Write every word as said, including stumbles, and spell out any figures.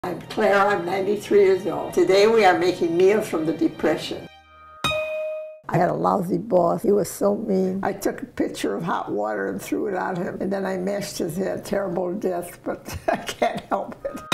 I'm Claire, I'm ninety-three years old. Today we are making meals from the Depression. I had a lousy boss. He was so mean. I took a pitcher of hot water and threw it on him, and then I mashed his head. Terrible death, but I can't help it.